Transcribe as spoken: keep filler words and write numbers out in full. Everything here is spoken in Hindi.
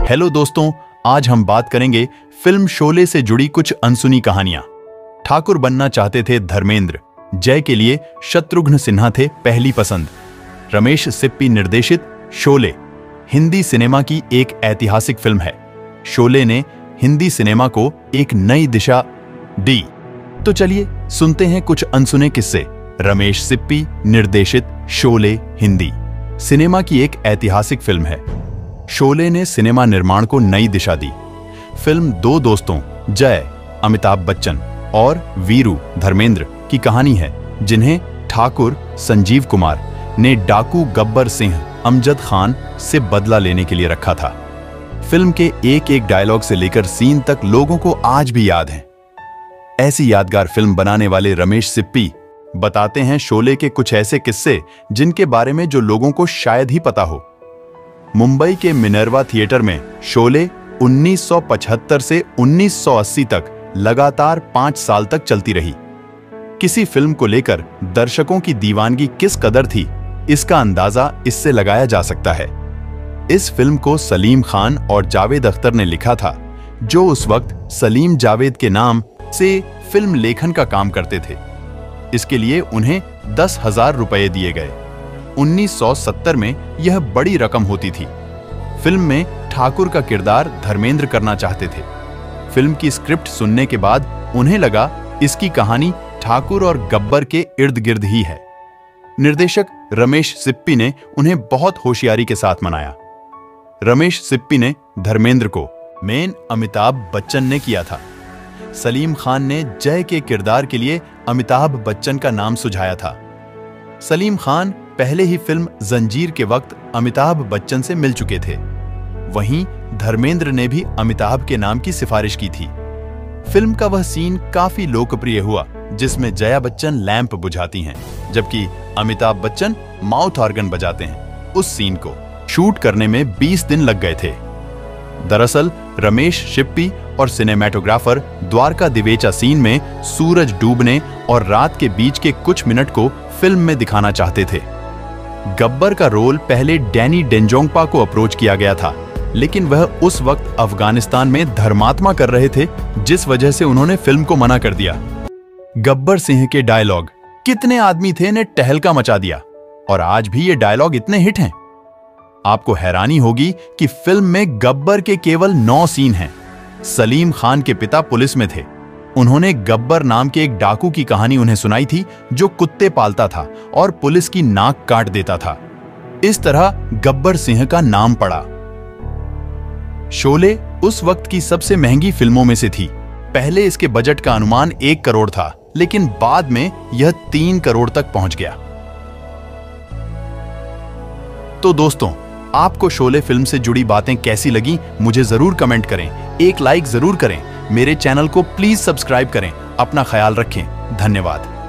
हेलो दोस्तों, आज हम बात करेंगे फिल्म शोले से जुड़ी कुछ अनसुनी कहानियां। ठाकुर बनना चाहते थे धर्मेंद्र, जय के लिए शत्रुघ्न सिन्हा थे पहली पसंद। रमेश सिप्पी निर्देशित शोले हिंदी सिनेमा की एक ऐतिहासिक फिल्म है। शोले ने हिंदी सिनेमा को एक नई दिशा दी। तो चलिए सुनते हैं कुछ अनसुने किस्से। रमेश सिप्पी निर्देशित शोले हिंदी सिनेमा की एक ऐतिहासिक फिल्म है। शोले ने सिनेमा निर्माण को नई दिशा दी। फिल्म दो दोस्तों जय अमिताभ बच्चन और वीरू धर्मेंद्र की कहानी है, जिन्हें ठाकुर संजीव कुमार ने डाकू गब्बर सिंह अमजद खान से बदला लेने के लिए रखा था। फिल्म के एक एक डायलॉग से लेकर सीन तक लोगों को आज भी याद है। ऐसी यादगार फिल्म बनाने वाले रमेश सिप्पी बताते हैं शोले के कुछ ऐसे किस्से जिनके बारे में जो लोगों को शायद ही पता हो। मुंबई के मिनर्वा थिएटर में शोले उन्नीस सौ पचहत्तर से उन्नीस सौ अस्सी तक लगातार पांच साल तक चलती रही। किसी फिल्म को लेकर दर्शकों की दीवानगी किस कदर थी, इसका अंदाजा इससे लगाया जा सकता है। इस फिल्म को सलीम खान और जावेद अख्तर ने लिखा था, जो उस वक्त सलीम जावेद के नाम से फिल्म लेखन का काम करते थे। इसके लिए उन्हें दस हजार रुपए दिए गए। उन्नीस सौ सत्तर में यह बड़ी रकम होती थी। फिल्म में ठाकुर का किरदार धर्मेंद्र करना चाहते थे। फिल्म की स्क्रिप्ट सुनने के बाद उन्हें लगा इसकी कहानी ठाकुर और गब्बर के इर्द गिर्द ही है। निर्देशक रमेश सिप्पी ने उन्हें बहुत होशियारी के साथ मनाया। रमेश सिप्पी ने धर्मेंद्र को मेन अमिताभ बच्चन ने किया था। सलीम खान ने जय के किरदार के लिए अमिताभ बच्चन का नाम सुझाया था। सलीम खान पहले ही फिल्म जंजीर के वक्त अमिताभ बच्चन से मिल चुके थे। वहीं धर्मेंद्र ने भी अमिताभ के नाम की सिफारिश की थी। फिल्म का वह सीन काफी लोकप्रिय हुआ जिसमें जया बच्चन लैंप बुझाती हैं, जबकि अमिताभ बच्चन माउथ ऑर्गन बजाते हैं। उस सीन को शूट करने में बीस दिन लग गए थे। दरअसल रमेश सिप्पी और सिनेमैटोग्राफर द्वारका दिवेचा सीन में सूरज डूबने और रात के बीच के कुछ मिनट को फिल्म में दिखाना चाहते थे। गब्बर का रोल पहले डैनी डेंजोंगपा को अप्रोच किया गया था, लेकिन वह उस वक्त अफगानिस्तान में धर्मात्मा कर रहे थे, जिस वजह से उन्होंने फिल्म को मना कर दिया। गब्बर सिंह के डायलॉग कितने आदमी थे ने टहलका मचा दिया, और आज भी ये डायलॉग इतने हिट हैं। आपको हैरानी होगी कि फिल्म में गब्बर के केवल नौ सीन हैं। सलीम खान के पिता पुलिस में थे। उन्होंने गब्बर नाम के एक डाकू की कहानी उन्हें सुनाई थी, जो कुत्ते पालता था और पुलिस की नाक काट देता था। इस तरह गब्बर सिंह का नाम पड़ा। शोले उस वक्त की सबसे महंगी फिल्मों में से थी। पहले इसके बजट का अनुमान एक करोड़ था, लेकिन बाद में यह तीन करोड़ तक पहुंच गया। तो दोस्तों, आपको शोले फिल्म से जुड़ी बातें कैसी लगी, मुझे जरूर कमेंट करें। एक लाइक जरूर करें। मेरे चैनल को प्लीज सब्सक्राइब करें। अपना ख्याल रखें। धन्यवाद।